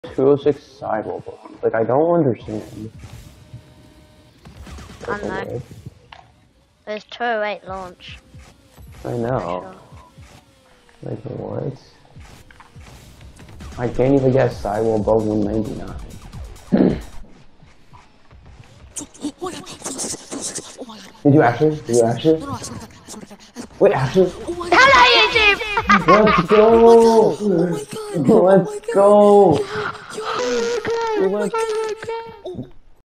206 sidewall. Like, I don't understand. I know. There's 208 launch. I know. Like, what? I can't even get sidewall above 199. Did you actually? Did you actually? No, I swear to God. I swear to God. Wait, actually? Hello, YouTube! Let's go! Let's go! Let's go!